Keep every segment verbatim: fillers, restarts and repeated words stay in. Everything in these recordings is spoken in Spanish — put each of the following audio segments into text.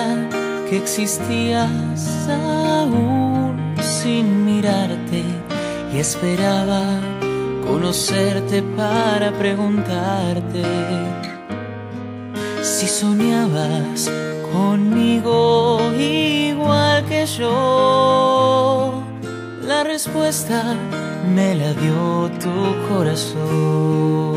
que existías aún sin mirarte, y esperaba conocerte para preguntarte si soñabas conmigo igual que yo. La respuesta me la dio tu corazón.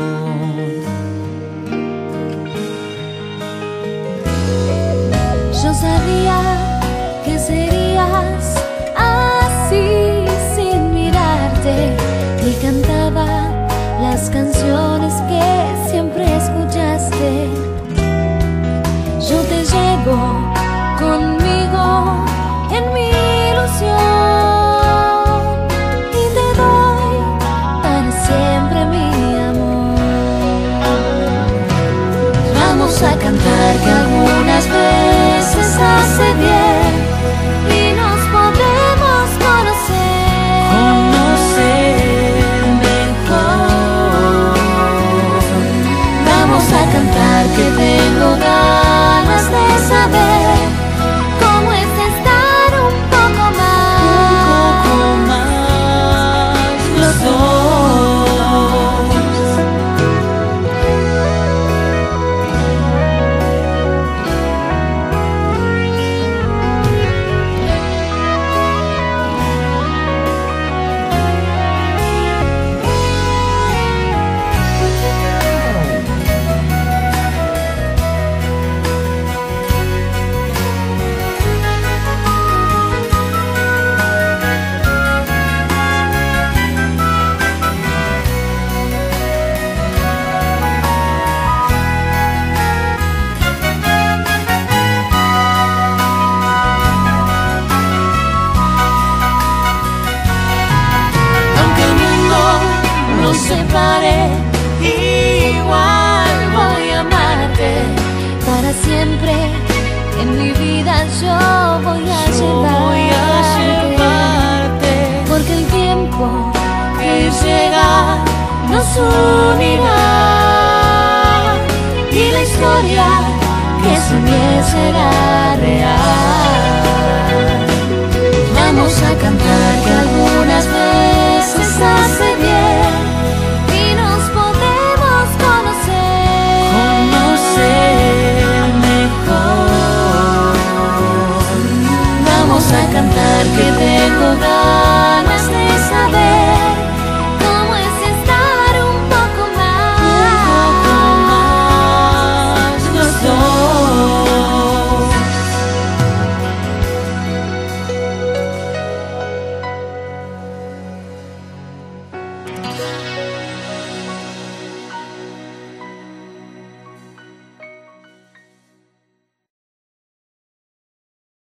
Yo sabía que serías así sin mirarte, y cantaba las canciones que siempre escuchaste. Yo te llevo conmigo en mi ilusión y te doy para siempre mi amor. Vamos a cantar que algunas veces hace bien y nos podemos conocer, conocer mejor. Vamos a cantar que tengo ganas de saber cómo es estar un poco más, un poco más los dos. Separe, igual voy a amarte para siempre. En mi vida yo voy a, Yo llevarte, voy a llevarte, porque el tiempo que llega nos unirá y la historia que soñé será.